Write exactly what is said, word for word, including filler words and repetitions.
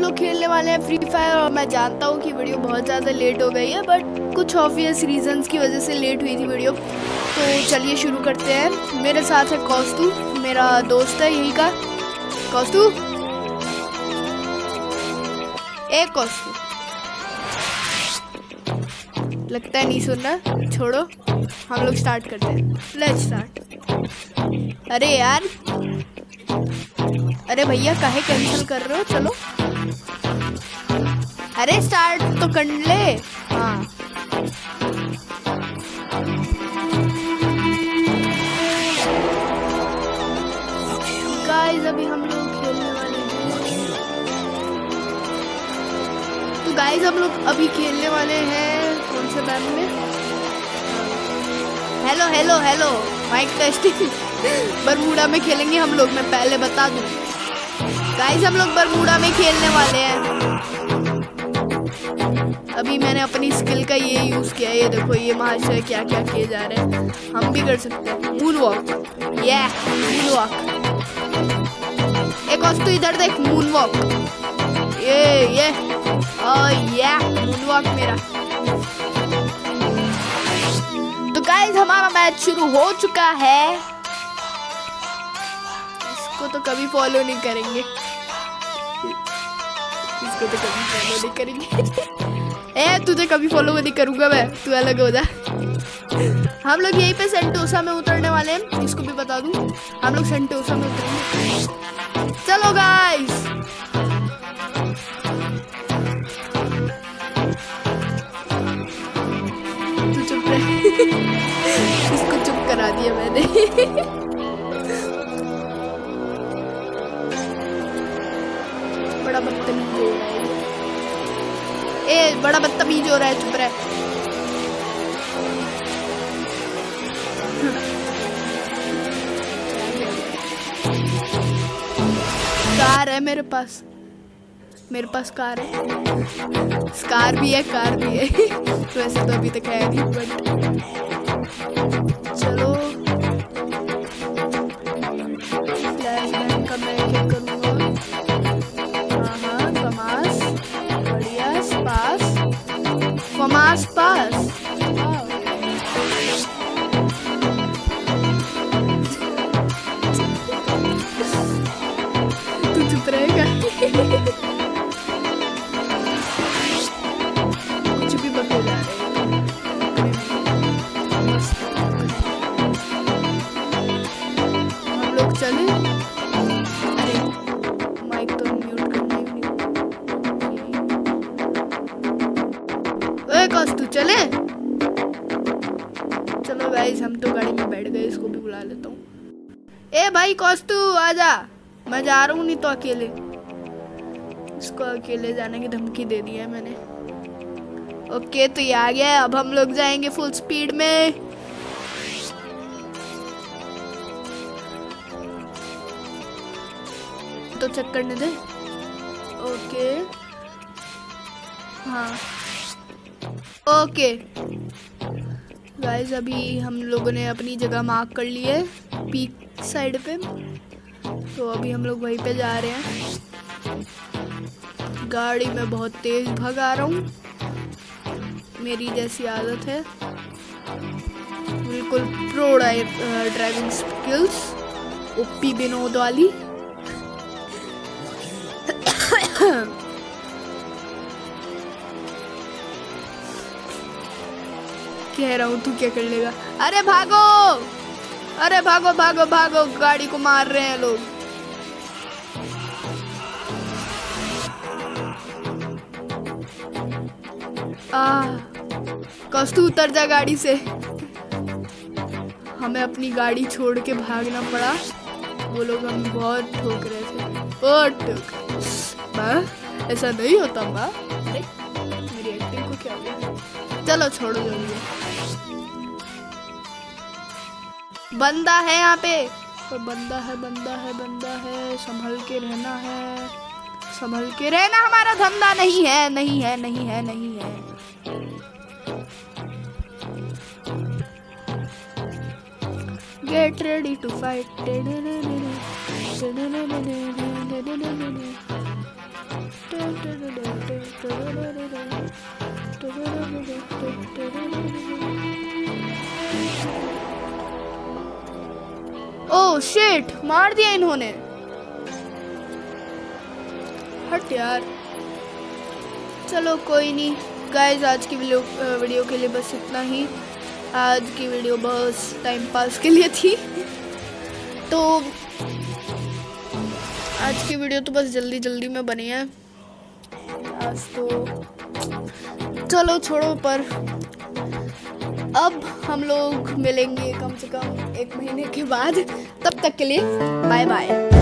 लोग खेलने वाले हैं फ्री फायर। और मैं जानता हूँ कि वीडियो बहुत ज़्यादा लेट हो गई है, बट कुछ ऑब्वियस रीजंस की वजह से लेट हुई थी वीडियो। तो चलिए शुरू करते हैं। मेरे साथ है कौस्तु, मेरा दोस्त है यही का। कौस्तु, एक कौस्तु, लगता है नहीं सुनना, छोड़ो, हम लोग स्टार्ट करते हैं। Let's start. अरे यार, अरे भैया काहे कैंसिल कर रहे हो? चलो, अरे स्टार्ट तो कर ले। हाँ, गाइस अभी हम लोग खेलने वाले हैं। तो गाइस हम लोग अभी खेलने वाले हैं कौन से मैप में? Hello hello hello, mike testing. Bermuda में खेलेंगे हम लोग, मैं पहले बता दूं। गाइस हम लोग बरमूडा में खेलने वाले हैं। अभी मैंने अपनी स्किल का ये यूज किया है। ये देखो, ये वहां से क्या क्या किए जा रहे हैं, हम भी कर सकते हैं। मून वॉक, ये मून वॉक। एक और तो इधर देख, मून वॉक, ये ये ओ ये मून वॉक मेरा। तो गाइस हमारा मैच शुरू हो चुका है। इसको तो कभी फॉलो नहीं करेंगे, इसको तो कभी फॉलो नहीं करेंगे। ए तुझे कभी फॉलो नहीं करूंगा मैं, तू अलग हो जा। हम लोग यहीं पे सेंटोसा में उतरने वाले हैं, इसको भी बता दूं। हम लोग सेंटोसा में उतरेंगे। चलो गाइस, तू चुप रह। इसको चुप करा दिया मैंने। बड़ा बदतमीज हो रहा है, ए बड़ा बदतमीज हो रहा है, चुप रह। कार है मेरे पास, मेरे पास कार है, स्कार भी है, कार भी है। वैसे तो अभी तक है नहीं, बट चलो। फ्लैश बैन का मैं क्या करूँगा? फमास पास, तू चुप रहेगा? कुछ भी बता जा रहे हैं। हम लोग चले। अरे माइक तो म्यूट करना ही नहीं। कौस्तु चले। चलो गाइस, हम तो गाड़ी में बैठ गए, इसको भी बुला लेता हूँ। ए भाई कौस्तु आजा, मैं जा रहा हूँ, नहीं तो अकेले। इसको अकेले जाने की धमकी दे दी है मैंने। ओके, तो ये आ गया। अब हम लोग जाएंगे फुल स्पीड में। तो चेक करने दे। ओके, हाँ ओके गाइस, अभी हम लोगों ने अपनी जगह मार्क कर ली है पीक साइड पे। तो अभी हम लोग वहीं पे जा रहे हैं। गाड़ी में बहुत तेज भगा रहा हूँ, मेरी जैसी आदत है, बिल्कुल pro driving skills, OP Vinod वाली। कह रहा हूँ, तू क्या कर लेगा? अरे भागो, अरे भागो भागो भागो, गाड़ी को मार रहे हैं लोग। आ कौस्तु उतर जा गाड़ी से। हमें अपनी गाड़ी छोड़ के भागना पड़ा, वो लोग हम बहुत ठोक रहे थे, बहुत ठोक। माँ ऐसा नहीं होता माँ। अरे मेरी एक्टिंग को क्या हो गया? चलो छोड़ो जो भी है। बंदा है यहाँ पे, तो बंदा है, बंदा है, बंदा है, संभल के रहना है, संभल के रहना हमारा धंधा नहीं है, नहीं है, नहीं है, नहीं है। Get ready to fight. Oh shit, मार दिया इन्होंने। हट यार। चलो कोई नहीं गाइस, आज की वीडियो वीडियो के लिए बस इतना ही। आज की वीडियो बस टाइम पास के लिए थी, तो आज की वीडियो तो बस जल्दी जल्दी में बनी है आज तो। चलो छोड़ो, पर अब हम लोग मिलेंगे कम से कम एक महीने के बाद। तब तक के लिए बाय बाय।